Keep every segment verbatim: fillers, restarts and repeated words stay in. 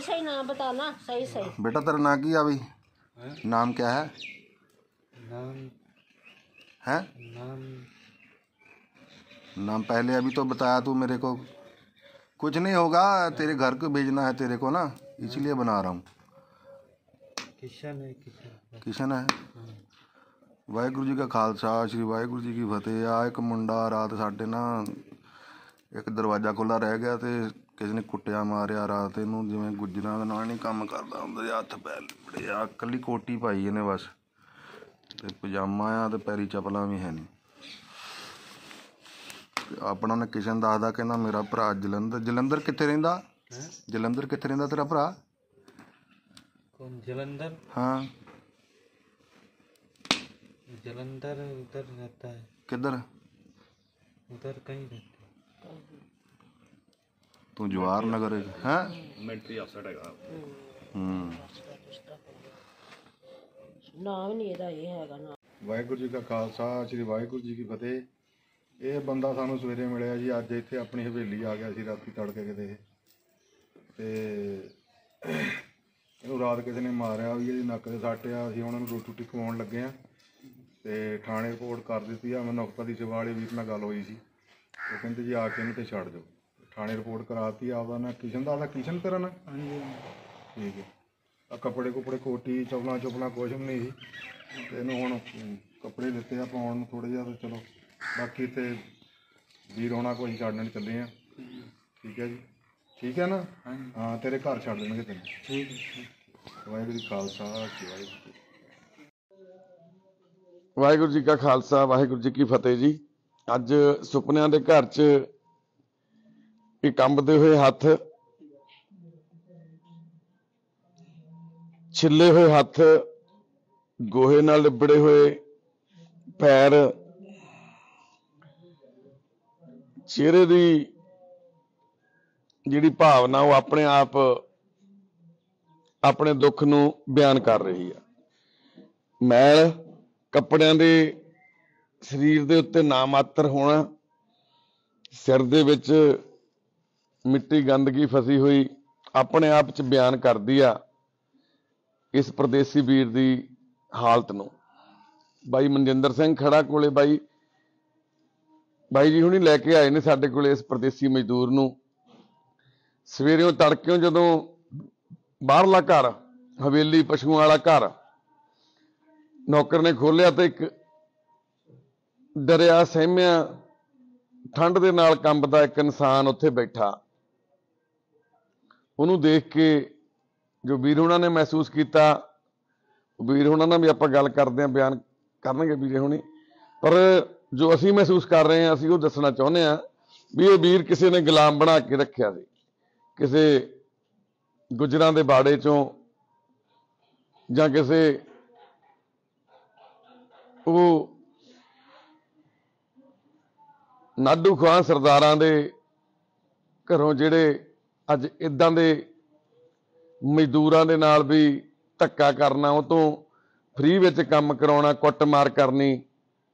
सही नाम बताना, सही सही। बेटा तेरा नाम क्या अभी? नाम क्या है? नाम है नाम नाम पहले अभी तो बताया तू मेरे को। कुछ नहीं होगा, तेरे घर को भेजना है तेरे को ना, इसलिए बना रहा हूँ। किशन है। किशन किशन है। वाਹਿਗुਰੂ जी का खालसा श्री वाਹਿਗुਰੂ जी की फतेह। आ एक मुंडा रात साढ़े ना एक दरवाजा खुला रह गया तो किसी ने कुटिया मारिया रात इनू, जिवें गुजरां दे नाल नहीं काम करदा हुंदा, हत्थ पैर लिबड़े आ, कल्ली कोटी पाई इहने बस, ते पजामा आ ते पैरी चपलां भी है नहीं। अपना ने किशन दसदा कहंदा मेरा भरा जलंधर। जलंधर कित्थे रहिंदा? जलंधर कित्थे रहिंदा तेरा भरा? कौन जलंधर? हाँ जलंधर उधर रहता है। किधर? उधर कहीं रहता है। तू जवाहर नगर है? मिलिट्री अफसर है। हम्म नाम नहीं ਇਹਦਾ ਇਹ ਹੈਗਾ ਨਾ। ਵਾਹਿਗੁਰੂ ਜੀ ਕਾ ਖਾਲਸਾ ਸ੍ਰੀ ਵਾਹਿਗੁਰੂ ਜੀ ਕੀ ਫਤਿਹ। ਇਹ ਬੰਦਾ ਸਾਨੂੰ ਸਵੇਰੇ ਮਿਲਿਆ ਜੀ, ਅੱਜ ਇੱਥੇ ਆਪਣੀ ਹਵੇਲੀ ਆ ਗਿਆ ਸੀ ਰਾਤੀ ਤੜਕੇ ਕਿਤੇ, ਤੇ ਇਹਨੂੰ ਰਾਤ ਕਿਸੇ ਨੇ ਮਾਰਿਆ ਵੀ, ਇਹਦੀ ਨੱਕ ਦੇ ਸੱਟ ਆ। ਅਸੀਂ ਉਹਨਾਂ ਨੂੰ ਰੋਟੀ ਰੋਟੀ ਖਵਾਉਣ ਲੱਗੇ ਆ ਤੇ ਥਾਣੇ ਰਿਪੋਰਟ ਕਰ ਦਿੱਤੀ ਆ। ਮੈਂ ਨੁਕਤਾ ਦੀ ਸੇਵਾ ਵਾਲੇ ਵੀਰ ਨਾਲ ਗੱਲ ਹੋਈ ਸੀ, ਉਹ ਕਹਿੰਦੇ ਜੀ ਆ ਕੇ ਇਹਨੂੰ ਤੇ ਛੱਡ ਦਿਓ। ਥਾਣੇ ਰਿਪੋਰਟ ਕਰਾਤੀ। ਆਪਦਾ ਨਾ ਕਿਸ਼ਨ ਦਾ, ਕਿਸ਼ਨ ਤੇਰਾ ਨਾ? ਠੀਕ ਹੈ। ਆ ਕੱਪੜੇ ਕੁਪੜੇ ਕੋਟੀ ਚਪਲਾਂ ਚੁਪਲਾਂ ਕੁਛ ਵੀ ਨਹੀਂ ਸੀ, ਤੇ ਇਹਨੂੰ ਹੁਣ ਕੱਪੜੇ ਦਿੱਤੇ ਆ ਪਾਉਣ ਨੂੰ ਥੋੜ੍ਹਾ ਜਿਹਾ, ਤੇ ਚਲੋ ਬਾਕੀ ਇੱਥੇ ਵੀਰ ਹੋਣਾ ਕੋਈ ਛੱਡਣ ਚੱਲੇ ਆ। ਠੀਕ ਹੈ ਜੀ, ਠੀਕ ਹੈ ਨਾ? ਹਾਂ ਤੇਰੇ ਘਰ ਛੱਡ ਦੇਣਗੇ ਤੈਨੂੰ। ਠੀਕ ਹੈ। ਵਾਹਿਗੁਰੂ ਜੀ ਖਾਲਸਾ ਵਾਹਿਗੁਰੂ। ਵਾਹਿਗੁਰੂ ਜੀ ਕਾ ਖਾਲਸਾ ਵਾਹਿਗੁਰੂ ਜੀ ਕੀ ਫਤਿਹ ਜੀ। ਅੱਜ ਸੁਪਨਿਆਂ ਦੇ ਘਰ 'ਚ ਇਹ ਕੰਬਦੇ ਹੋਏ ਹੱਥ, ਛਿੱਲੇ ਹੋਏ ਹੱਥ, ਗੋਹੇ ਨਾਲ ਲਿਬੜੇ ਹੋਏ ਪੈਰ, ਚਿਹਰੇ ਦੀ ਜਿਹੜੀ ਭਾਵਨਾ ਉਹ ਆਪਣੇ ਆਪ ਆਪਣੇ ਦੁੱਖ ਨੂੰ ਬਿਆਨ ਕਰ ਰਹੀ ਆ। ਮੈਲ ਕੱਪੜਿਆਂ ਦੇ ਸਰੀਰ ਦੇ ਉੱਤੇ ਨਾ ਮਾਤਰ ਹੋਣਾ, ਸਿਰ ਦੇ ਵਿੱਚ ਮਿੱਟੀ ਗੰਦਗੀ ਫਸੀ ਹੋਈ ਆਪਣੇ ਆਪ 'ਚ ਬਿਆਨ ਕਰਦੀ ਆ ਇਸ ਪਰਦੇਸੀ ਵੀਰ ਦੀ ਹਾਲਤ ਨੂੰ। ਬਾਈ ਮਨਜਿੰਦਰ ਸਿੰਘ ਖੜਾ ਕੋਲੇ, ਬਾਈ ਬਾਈ ਜੀ ਹੁਣੀ ਲੈ ਕੇ ਆਏ ਨੇ ਸਾਡੇ ਕੋਲੇ ਇਸ ਪਰਦੇਸੀ ਮਜ਼ਦੂਰ ਨੂੰ। ਸਵੇਰਿਓਂ ਤੜਕਿਓਂ ਜਦੋਂ ਬਾਹਰਲਾ ਘਰ, ਹਵੇਲੀ ਪਸ਼ੂਆਂ ਵਾਲਾ ਘਰ ਨੌਕਰ ਨੇ ਖੋਲਿਆ ਤੇ ਇੱਕ ਡਰਿਆ ਸਹਿਮਿਆ ਠੰਡ ਦੇ ਨਾਲ ਕੰਬਦਾ ਇੱਕ ਇਨਸਾਨ ਉੱਥੇ ਬੈਠਾ। ਉਹਨੂੰ ਦੇਖ ਕੇ ਜੋ ਵੀਰ ਹੋਣਾ ਨੇ ਮਹਿਸੂਸ ਕੀਤਾ, ਵੀਰ ਹੋਣਾ ਨਾਲ ਵੀ ਆਪਾਂ ਗੱਲ ਕਰਦੇ ਹਾਂ, ਬਿਆਨ ਕਰਨਗੇ ਵੀਰੇ ਹੋਣੀ, ਪਰ ਜੋ ਅਸੀਂ ਮਹਿਸੂਸ ਕਰ ਰਹੇ ਹਾਂ ਅਸੀਂ ਉਹ ਦੱਸਣਾ ਚਾਹੁੰਦੇ ਹਾਂ ਵੀ ਇਹ ਵੀਰ ਕਿਸੇ ਨੇ ਗੁਲਾਮ ਬਣਾ ਕੇ ਰੱਖਿਆ ਸੀ, ਕਿਸੇ ਗੁੱਜਰਾਂ ਦੇ ਬਾੜੇ ਚੋਂ ਜਾਂ ਕਿਸੇ ਉਹ ਨਾਡੂ ਖਾਂ ਸਰਦਾਰਾਂ ਦੇ ਘਰੋਂ, ਜਿਹੜੇ ਅੱਜ ਇਦਾਂ ਦੇ ਮਜ਼ਦੂਰਾਂ ਦੇ ਨਾਲ ਵੀ ਧੱਕਾ ਕਰਨਾ, ਉਹ ਤੋਂ ਫ੍ਰੀ ਵਿੱਚ ਕੰਮ ਕਰਾਉਣਾ, ਕੁੱਟਮਾਰ ਕਰਨੀ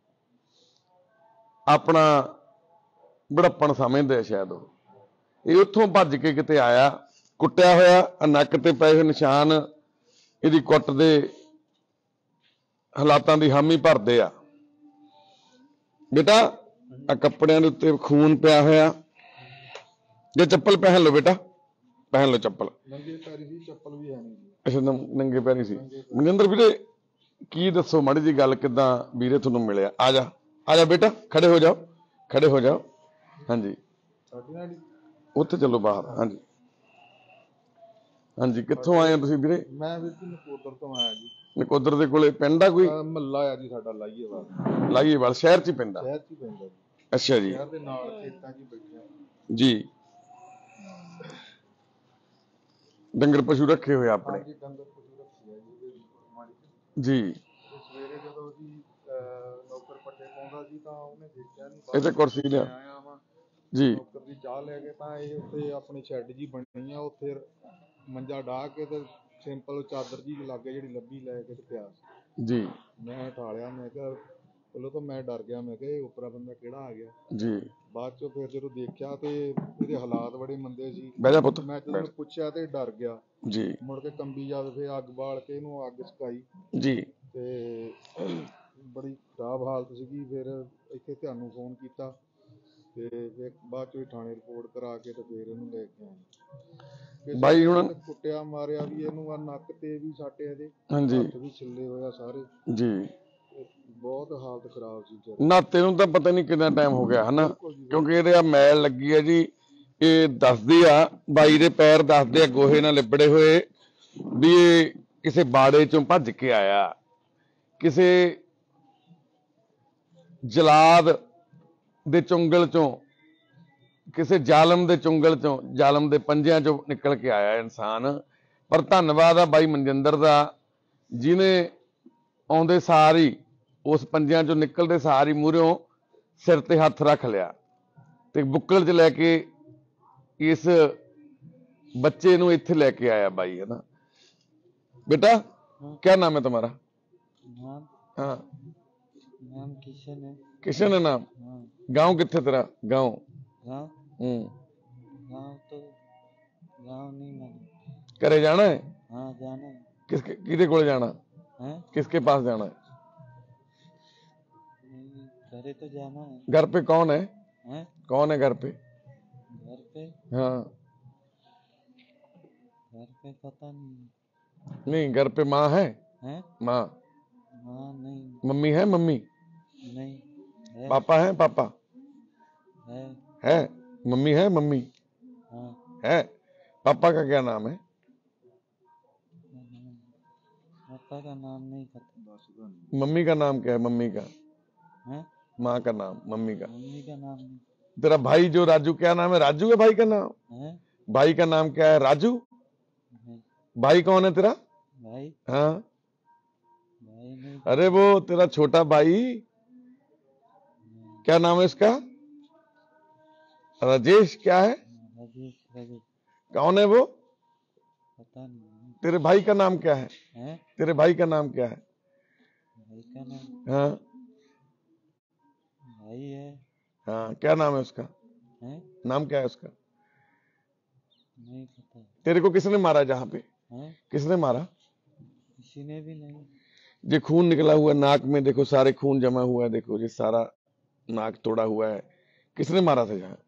ਆਪਣਾ ਬੜੱਪਣ ਸਮਝਦੇ ਆ ਸ਼ਾਇਦ ਉਹ। ਇਹ ਉੱਥੋਂ ਭੱਜ ਕੇ ਕਿਤੇ ਆਇਆ, ਕੁੱਟਿਆ ਹੋਇਆ, ਨੱਕ ਤੇ ਪਏ ਹੋਏ ਨਿਸ਼ਾਨ ਇਹਦੀ ਕੁੱਟ ਦੇ ਹਾਲਾਤਾਂ ਦੀ ਹਾਮੀ ਭਰਦੇ ਆ। ਬੇਟਾ ਆ ਕੱਪੜਿਆਂ ਦੇ ਉੱਤੇ ਖੂਨ ਪਿਆ ਹੋਇਆ, ਜੇ ਚੱਪਲ ਪਹਿਨ ਲਓ ਬੇਟਾ, ਪਹਿਨ ਲਓ ਚੱਪਲ। ਨੰਗੇ ਪੈਰੀ ਸੀ, ਚੱਪਲ ਵੀ ਹੈ ਨਹੀਂ। ਅੱਛਾ ਨੰਗੇ ਪੈਰੀ ਸੀ। ਮਨਿੰਦਰ ਵੀਰੇ ਕੀ ਦੱਸੋ ਮਾੜੀ ਜੀ ਗੱਲ, ਕਿੱਦਾਂ ਵੀਰੇ ਤੁਹਾਨੂੰ ਮਿਲਿਆ? ਆ ਜਾ ਆ ਜਾ ਬੇਟਾ, ਖੜੇ ਹੋ ਜਾਓ, ਖੜੇ ਹੋ ਜਾਓ। ਹਾਂਜੀ ਉੱਥੇ ਚੱਲੋ ਬਾਹਰ। ਹਾਂਜੀ ਹਾਂਜੀ ਕਿੱਥੋਂ ਆਏ ਹੋ ਤੁਸੀਂ ਵੀਰੇ? ਮੈਂ ਵੀਰ ਜੀ ਨਕੋਦਰ ਤੋਂ ਆਇਆ ਜੀ। ਨਕੋਦਰ ਦੇ ਕੋਲੇ ਪਿੰਡ ਆ ਕੋਈ? ਮਹੱਲਾ ਆ ਜੀ ਸਾਡਾ ਲਾਈਏਵਾਲ। ਲਾਈਏਵਾਲ ਸ਼ਹਿਰ 'ਚ ਹੀ ਪੈਂਦਾ? ਸ਼ਹਿਰ 'ਚ ਹੀ ਪੈਂਦਾ ਜੀ। ਅੱਛਾ ਜੀ। ਸ਼ਹਿਰ ਦੇ ਨਾਲ ਖੇਤਾਂ 'ਚ ਹੀ ਬੈਠੇ ਜੀ। ਡੰਗਰ ਪਸ਼ੂ ਰੱਖੇ ਹੋਏ ਆਪਣੇ? ਜੀ ਡੰਗਰ ਪਸ਼ੂ ਰੱਖੇ ਆ ਜੀ। ਜੀ। ਸਵੇਰੇ ਜਦੋਂ ਜੀ ਨੌਕਰ ਪੱਟੇ ਪਾਉਂਦਾ ਸੀ ਤਾਂ ਉਹਨੇ ਦੇਖਿਆ ਨਹੀਂ, ਇੱਥੇ ਕੁਰਸੀ ਲਿਆ ਆਇਆ ਵਾ ਜੀ। ਨੌਕਰ ਦੀ ਚਾਹ ਲੈ ਕੇ ਤਾਂ ਇਹ ਉੱਥੇ ਆਪਣੀ ਸ਼ੈੱਡ ਜੀ ਬਣੀ ਆ, ਉੱਥੇ ਮੰਜਾ ਡਾਹ ਕੇ ਤੇ ਸਿੰਪਲ ਚਾਦਰ ਜੀ ਲਾਗੇ ਜਿਹੜੀ ਲੱਭੀ ਲੈ ਕੇ ਤੇ ਪਿਆ ਜੀ। ਮੈਂ ਉਠਾ ਲਿਆ, ਮੈਂ ਕਿਹਾ ਚਲੋ ਤਾਂ ਮੈਂ ਡਰ ਗਿਆ, ਮੈਂ ਕਿਹਾ ਇਹ ਉਪਰਾ ਬੰਦਾ ਕਿਹੜਾ ਆ ਗਿਆ ਜੀ। ਬਾਅਦ ਚੋਂ ਫਿਰ ਜਦੋਂ ਦੇਖਿਆ ਤੇ ਇਹਦੇ ਹਾਲਾਤ ਬੜੇ ਮੰਦੇ ਸੀ। ਬਹਿ ਜਾ ਪੁੱਤ ਮੈਂ ਜਦੋਂ ਪੁੱਛਿਆ ਤੇ ਡਰ ਗਿਆ ਜੀ ਮੁੜ ਕੇ ਕੰਬੀ ਜਦ ਫਿਰ ਅੱਗ ਬਾਲ ਕੇ ਇਹਨੂੰ ਅੱਗ ਸਕਾਈ ਜੀ ਤੇ ਬੜੀ ਖਰਾਬ ਹਾਲਤ ਸੀਗੀ। ਫਿਰ ਇੱਥੇ ਤੁਹਾਨੂੰ ਫੋਨ ਕੀਤਾ ਤੇ ਫਿਰ ਬਾਅਦ ਚੋਂ ਥਾਣੇ ਰਿਪੋਰਟ ਕਰਾ ਕੇ ਤੇ ਫਿਰ ਇਹਨੂੰ ਲੈ ਕੇ ਆਏ। ਬਾਈ ਹੁਣ ਕੁੱਟਿਆ ਮਾਰਿਆ ਵੀ ਇਹਨੂੰ, ਆ ਨੱਕ ਤੇ ਵੀ ਸੱਟ, ਇਹਦੇ ਹਾਂਜੀ ਹੱਥ ਵੀ ਛਿੱਲੇ ਹੋਇਆ ਸਾਰੇ, ਜੀ ਬਹੁਤ ਹਾਲਤ ਖਰਾਬ ਸੀ ਜੀ। ਨਾਤੇ ਨੂੰ ਤਾਂ ਪਤਾ ਨਹੀਂ ਕਿੰਨਾ ਟਾਈਮ ਹੋ ਗਿਆ ਹਨਾ, ਕਿਉਂਕਿ ਇਹਦੇ ਆ ਮੈਲ ਲੱਗੀ ਹੈ ਜੀ। ਇਹ ਦੱਸਦੀ ਆ, ਬਾਈ ਦੇ ਪੈਰ ਦੱਸਦੇ ਆ ਗੋਹੇ ਨਾਲ ਲਿਬੜੇ ਹੋਏ, ਵੀ ਇਹ ਕਿਸੇ ਬਾੜੇ ਚੋਂ ਭੱਜ ਕੇ ਆਇਆ, ਕਿਸੇ ਜਲਾਦ ਦੇ ਚੁੰਗਲ ਚੋਂ, ਕਿਸੇ ਜ਼ਾਲਮ ਦੇ ਚੁੰਗਲ ਚੋਂ, ਜ਼ਾਲਮ ਦੇ ਪੰਜਿਆਂ ਚੋਂ ਨਿਕਲ ਕੇ ਆਇਆ ਇਨਸਾਨ। ਪਰ ਧੰਨਵਾਦ ਆ ਬਾਈ ਮਨਜਿੰਦਰ ਦਾ, ਜਿਹਨੇ ਆਉਂਦੇ ਸਾਰ ਹੀ ਉਸ ਪੰਜਿਆਂ ਚੋਂ ਨਿਕਲਦੇ ਸਾਰ ਹੀ ਮੂਹਰਿਓਂ ਸਿਰ ਤੇ ਹੱਥ ਰੱਖ ਲਿਆ ਤੇ ਬੁੱਕਲ 'ਚ ਲੈ ਕੇ ਇਸ ਬੱਚੇ ਨੂੰ ਇੱਥੇ ਲੈ ਕੇ ਆਇਆ ਬਾਈ, है ना। बेटा क्या नाम है तुम्हारा? नाम हाँ नाम किशन है। किशन है नाम। हाँ। गांव कितने तेरा? गांव गाँव हम्म गाँव तो गाँव नहीं मालूम। करे जाना है? हाँ जाना है। किसके किधे को जाना हैं? किसके पास जाना है? नहीं, घरे तो जाना है। घर पे कौन है? हैं? कौन है घर पे? घर पे हाँ घर पे पता नहीं नहीं, घर पे माँ है? है। माँ हाँ नहीं मम्मी है? मम्मी नहीं है। पापा है? पापा है। है? मम्मी है? मम्मी हाँ है? पापा का क्या नाम है? पापा का नाम नहीं पता। मम्मी का नाम क्या है? मम्मी का हैं? माँ का नाम, मम्मी का। मम्मी का नाम नहीं तेरा भाई जो राजू, क्या नाम है? राजू है भाई का नाम? है। भाई का नाम क्या है? राजू। नहीं। भाई कौन है तेरा? भाई हाँ भाई नहीं। अरे वो तेरा छोटा भाई, क्या नाम है उसका? राजेश क्या है? राजेश राजेश कौन है वो? पता नहीं तेरे भाई का नाम क्या है? है। तेरे भाई का नाम क्या है? भाई का नाम हाँ भाई है। हाँ क्या नाम है उसका? है नाम क्या है उसका? नहीं पता। तेरे को किसने मारा? जहाँ पे है किसने मारा? किसी ने भी नहीं। ये खून निकला हुआ है नाक में, देखो सारे खून जमा हुआ है, देखो ये सारा नाक तोड़ा हुआ है। किसने मारा था? जहाँ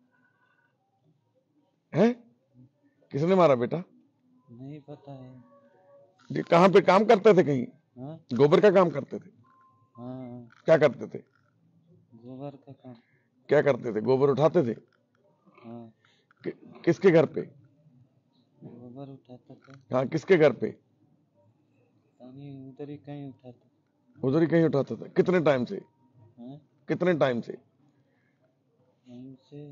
है किसने मारा बेटा? नहीं पता है। ये कहाँ पे काम करते थे? कहीं हाँ गोबर का काम करते थे? हाँ क्या करते थे? गोबर का काम। क्या करते थे? गोबर उठाते थे? हाँ कि, किसके घर पे? गोबर उठाता था। हाँ किसके घर पे? पानी उधर ही कहीं उठाता। उधर ही कहीं उठाता था। कितने टाइम से? हाँ कितने टाइम से? हमसे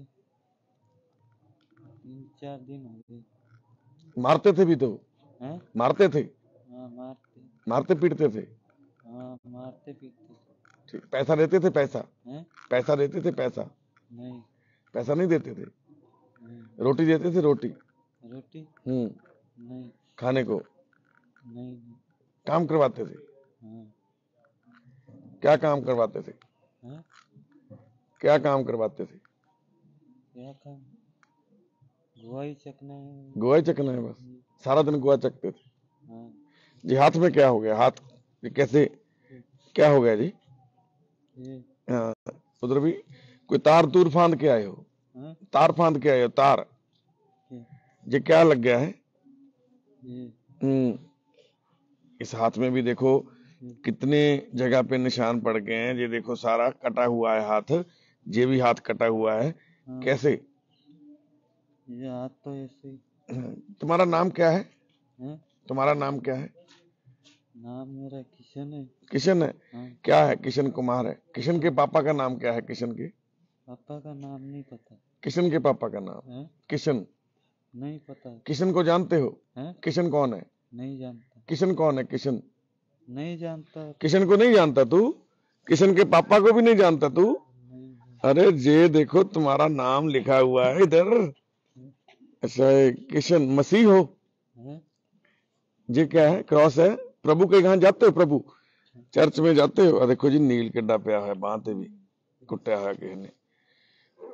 तीन चार दिन हो गए। मारते थे भी तो? हैं? मारते थे? हाँ मारते। मारते पीटते थे? हाँ मारते पीटते थे। ठीक। पैसा देते थे? पैसा हैं? पैसा देते थे? पैसा नहीं पैसा नहीं देते थे? नहीं। रोटी देते थे? रोटी रोटी हम्म नहीं खाने को? नहीं नहीं। काम करवाते थे? हाँ क्या काम करवाते थे? हाँ क्या काम करवाते थे? क्या काम? गोवा ही चकना है। गोवा चकना है बस? सारा दिन गोवा चकते थे? हाँ जी हाथ में क्या हो गया? हाथ ये कैसे क्या हो गया जी? ये हाँ, उधर भी कोई तार तूर फांद के आए हो? हाँ तार फांद के आए हो? तार ये ये क्या लग गया है? ये हम्म इस हाथ में भी देखो कितने जगह पे निशान पड़ गए हैं। ये देखो सारा कटा हुआ है हाथ, ये भी हाथ कटा हुआ है। हाँ। कैसे? ये हाथ तो ऐसे ही। तुम्हारा नाम क्या है? हैं? तुम्हारा नाम क्या है? नाम मेरा किशन है। किशन है? हाँ क्या है? किशन कुमार है। किशन के पापा का नाम क्या है? किशन के पापा का नाम नहीं पता। किशन के पापा का नाम हैं? किशन। नहीं पता। किशन को जानते हो? हैं? किशन कौन है? नहीं जानता। किशन कौन है? किशन नहीं जानता। किशन को नहीं जानता तू? किशन के पापा को भी नहीं जानता तू? नहीं अरे ये देखो तुम्हारा नाम लिखा हुआ है इधर। अच्छा ये किशन मसीह हो? है। ये क्या है? क्रॉस है? प्रभु के यहाँ जाते हो? प्रभु चर्च में जाते हो? आ देखो जी नील किड्डा पिया है बांह ते भी कुटिया है किसी ने।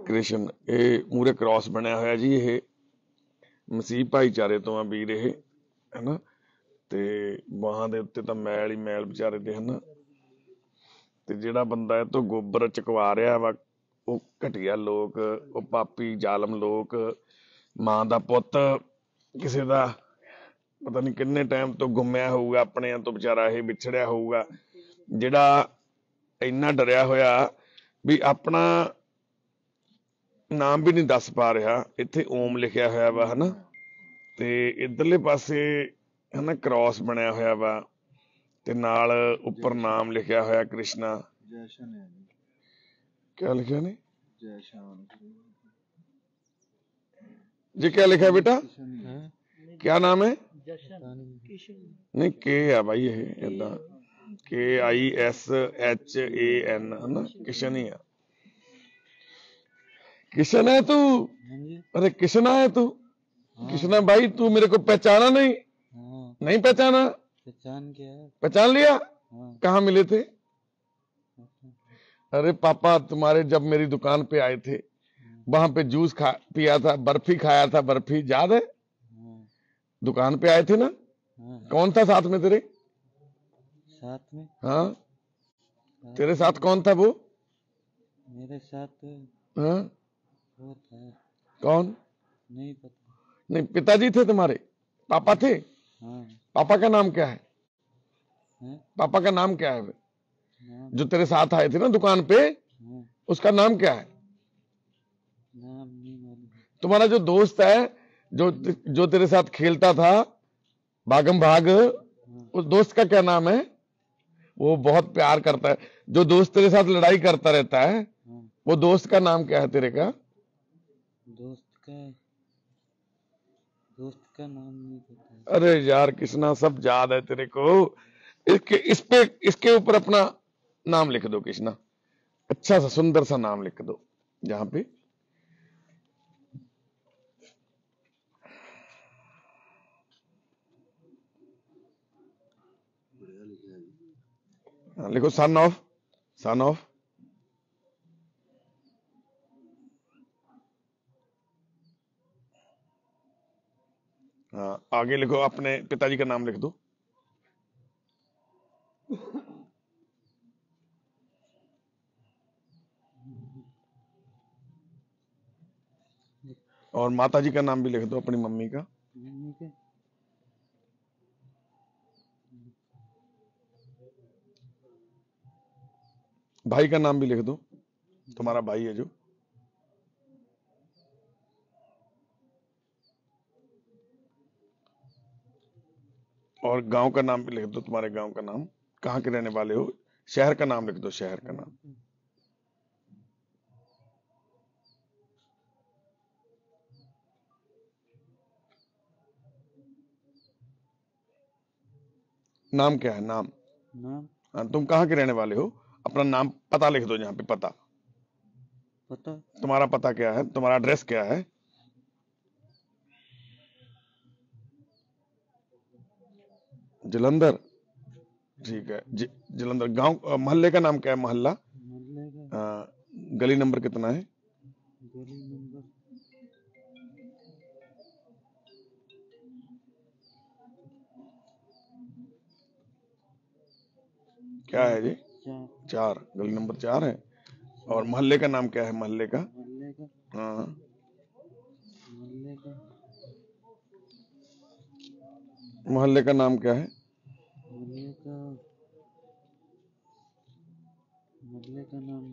ਕ੍ਰਿਸ਼ਨ ਇਹ ਮੂਰੇ ਕ੍ਰਾਸ ਬਣਿਆ ਹੋਇਆ ਜੀ। ਇਹ ਮਸੀਹ ਭਾਈਚਾਰੇ ਤੋਂ ਆ ਵੀਰ ਇਹ, ਹਨਾ। ਤੇ ਬਾਹਾਂ ਦੇ ਉੱਤੇ ਤਾਂ ਮੈਲ ਹੀ ਮੈਲ ਵਿਚਾਰੇ ਦੇ, ਹਨਾ। ਤੇ ਜਿਹੜਾ ਬੰਦਾ ਇਹ ਤੋਂ ਗੋਬਰ ਚਕਵਾ ਰਿਹਾ ਵਾ, ਉਹ ਘਟੀਆ ਲੋਕ, ਉਹ ਪਾਪੀ ਜ਼ਾਲਮ ਲੋਕ। ਮਾਂ ਦਾ ਪੁੱਤ ਕਿਸੇ ਦਾ ਪਤਾ ਨਹੀਂ ਕਿੰਨੇ ਟਾਈਮ ਤੋਂ ਗੁੰਮਿਆ ਹੋਊਗਾ, ਆਪਣਿਆਂ ਤੋਂ ਵਿਚਾਰਾ ਇਹ ਵਿਛੜਿਆ ਹੋਊਗਾ, ਜਿਹੜਾ ਇੰਨਾ ਡਰਿਆ ਹੋਇਆ ਵੀ ਆਪਣਾ ਨਾਮ ਵੀ ਨਹੀਂ ਦੱਸ ਪਾ ਰਿਹਾ। ਇੱਥੇ ਓਮ ਲਿਖਿਆ ਹੋਇਆ ਵਾ, ਹਨਾ। ਤੇ ਇਧਰਲੇ ਪਾਸੇ ਹਨਾ ਕ੍ਰਾਸ ਬਣਿਆ ਹੋਇਆ ਵਾ, ਤੇ ਨਾਲ ਉੱਪਰ ਨਾਮ ਲਿਖਿਆ ਹੋਇਆ ਕ੍ਰਿਸ਼ਨਾ। जैशन है जी, क्या लिखा नहीं जैशान जी? क्या लिखा है बेटा? है क्या नाम है? किशन नहीं के है भाई, ये इदा के I S H A N, है ना। किशन ही है। किशन है तू? हाँ जी, अरे किशना है तू? किशना भाई, तू मेरे को पहचाना नहीं? हाँ नहीं पहचाना? पहचान क्या है? पहचान लिया? हाँ कहाँ मिले थे? अरे पापा तुम्हारे जब मेरी दुकान पे आए थे, वहां पे जूस खा पिया था, बर्फी खाया था, बर्फी याद है? हाँ दुकान पे आए थे ना? हाँ कौन था साथ में तेरे? साथ में हाँ, तेरे साथ कौन था वो? मेरे साथ हाँ, वो था, कौन? नहीं पता। नहीं, पिताजी थे तुम्हारे? पापा थे? हाँ पापा का नाम क्या है? है पापा का नाम क्या है? नाम, जो तेरे साथ आए थे ना दुकान पे, हाँ उसका नाम क्या है? नाम नहीं मालूम। तुम्हारा जो दोस्त है, जो जो तेरे साथ खेलता था भागम भाग, उस दोस्त का क्या नाम है? वो बहुत प्यार करता है। जो दोस्त तेरे साथ लड़ाई करता रहता है, हाँ वो दोस्त का नाम क्या है तेरे का? दोस्त का दोस्त का नाम नहीं पता। अरे यार कृष्णा, सब याद है तेरे को। इसके इस पे इसके ऊपर अपना नाम लिख दो कृष्णा, अच्छा सा सुंदर सा नाम लिख दो जहां पे। हाँ, लिखो सन ऑफ, सन ऑफ। हाँ, आगे लिखो अपने पिताजी का नाम लिख दो। और माता जी का नाम भी लिख दो, अपनी मम्मी का। मम्मी के भाई का नाम भी लिख दो, तुम्हारा भाई है जो। और गांव का नाम भी लिख दो, तुम्हारे गांव का नाम, कहाँ के रहने वाले हो। शहर का नाम लिख दो, शहर का नाम। नाम क्या है? नाम। नाम हाँ, तुम कहाँ के रहने वाले हो? अपना नाम पता लिख दो यहाँ पे, पता। पता तुम्हारा पता क्या है? तुम्हारा एड्रेस क्या है? जलंधर, ठीक है। ज- जलंधर गांव, अ, मोहल्ले का नाम क्या है? मोहल्ला, मोहल्ले का अ, गली नंबर कितना है? गली नंबर क्या है जी? चार, चार, गली नंबर चार है। और मोहल्ले का नाम क्या है? मोहल्ले का, मोहल्ले का हाँ, मोहल्ले का मोहल्ले का नाम क्या है? मोहल्ले का मोहल्ले का नाम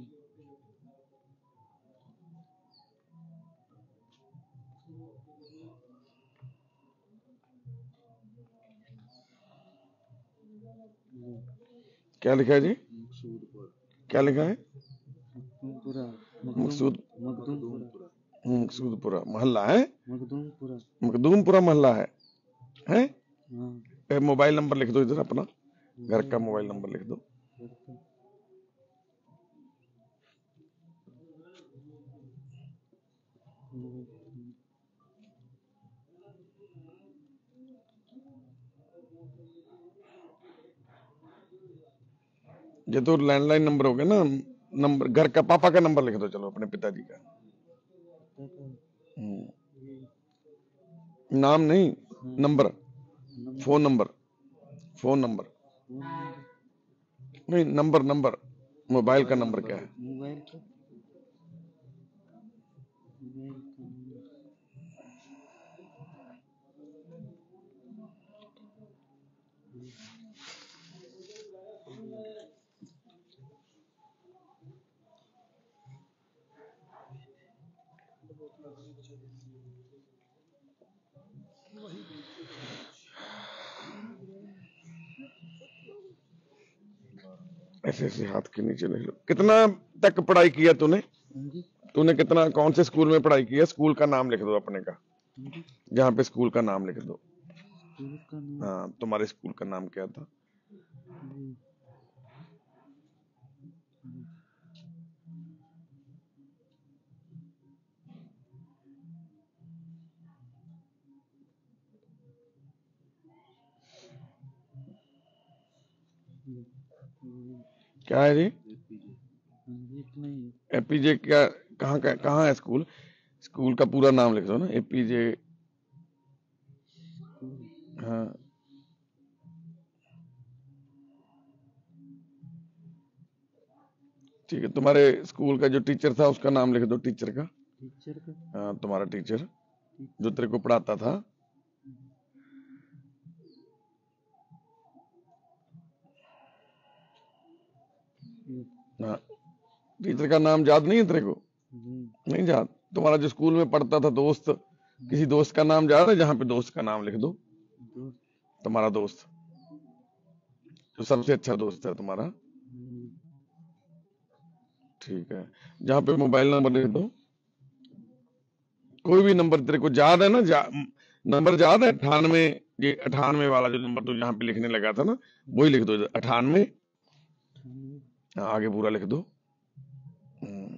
क्या लिखा है जी? मकसूदपुर, क्या लिखा है? मखदूमपुरा, मकसूद मखदूमपुरा, मकसूदपुरा मोहल्ला है, मखदूमपुरा। मखदूमपुरा मोहल्ला है हैं? हाँ ए, मोबाइल नंबर लिख दो इधर अपना, घर का मोबाइल नंबर लिख दो। करता ये तो लैंडलाइन नंबर हो गया ना, नंबर घर का। पापा का नंबर लिख दो, चलो अपने पिताजी का। बेटा का हम्म, ये नाम नहीं, हाँ, number, number phone number, phone number phone number नहीं, नंबर नंबर मोबाइल का मोबाइल नंबर क्या नंबर है? मोबाइल का मोबाइल का नंबर ऐसे ऐसे हाथ के नीचे लिख लो। कितना तक पढ़ाई किया तूने? हाँ जी तूने कितना, कौन से स्कूल में पढ़ाई की है? स्कूल का नाम लिख दो अपने का, हाँ जी जहाँ पे स्कूल का नाम लिख दो। स्कूल का नाम हाँ, तुम्हारे स्कूल का नाम क्या था? ये ये ये क्या है जी? हाँ जी इतना ही है। एपीजे क्या, कहाँ का, कहाँ है स्कूल? स्कूल का पूरा नाम लिख दो ना, एपीजे। स्कूल हाँ ठीक है। तुम्हारे स्कूल का जो टीचर था उसका नाम लिख दो, टीचर का। टीचर का हाँ, तुम्हारा टीचर जो टीचर तेरे को पढ़ाता था। ये हाँ, टीचर का नाम याद नहीं है तेरे को? नहीं नहीं याद? तुम्हारा जो स्कूल में पढ़ता था दोस्त, किसी दोस्त का नाम याद है? जहाँ पे दोस्त का नाम लिख दो, दोस्त तुम्हारा दोस्त जो सबसे अच्छा दोस्त है तुम्हारा। हम्म, ठीक है, जहाँ पे मोबाइल नंबर लिख दो, कोई भी नंबर तेरे को याद है ना? जा, नंबर याद है? अठानवे, ये अठानवे वाला जो नंबर तू यहाँ पे लिखने लगा था ना, वही लिख दो, अठानवे। अठानवे हाँ, आगे पूरा लिख दो। हम्म,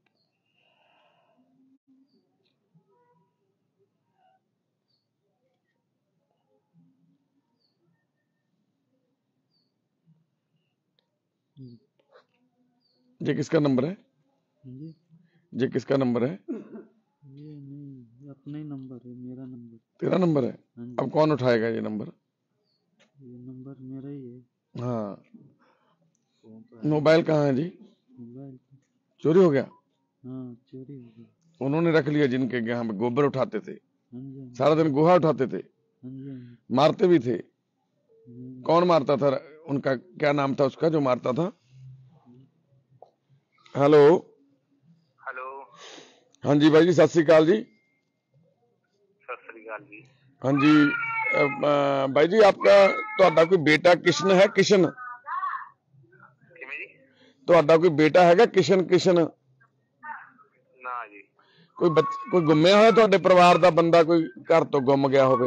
हम्म, ये किसका नंबर है? हाँ जी ये किसका नंबर है? ये नहीं अपना ही नंबर है मेरा नंबर तेरा नंबर है? हाँ जी अब कौन उठाएगा ये नंबर? ये नंबर मेरा ही है हाँ, मोबाइल कहाँ है जी? मोबाइल का चोरी हो गया? हाँ चोरी हो गई उन्होंने रख लिया, जिनके यहाँ पे गोबर उठाते थे, हाँ जी हाँ जी सारा दिन गोहा उठाते थे, हाँ जी हाँ जी मारते भी थे। हम्म, कौन मारता था? उनका क्या नाम था उसका जो मारता था? हेलो। हेलो हाँ जी भाई जी, सत श्री अकाल जी। सत श्री अकाल जी। हाँ जी, अ, अ, भाई जी आपका, ਤੁਹਾਡਾ ਕੋਈ ਬੇਟਾ ਕਿਸ਼ਨ ਹੈ? ਕਿਸ਼ਨ, किमें जी? ਤੁਹਾਡਾ ਕੋਈ ਬੇਟਾ ਹੈਗਾ ਕਿਸ਼ਨ? ਕਿਸ਼ਨ ना जी। ਕੋਈ ਬੱਚ ਕੋਈ ਗੁੰਮਿਆ ਹੋਇਆ ਤੁਹਾਡੇ ਪਰਿਵਾਰ ਦਾ ਬੰਦਾ, ਕੋਈ ਘਰ ਤੋਂ ਗੁੰਮ ਗਿਆ ਹੋਵੇ?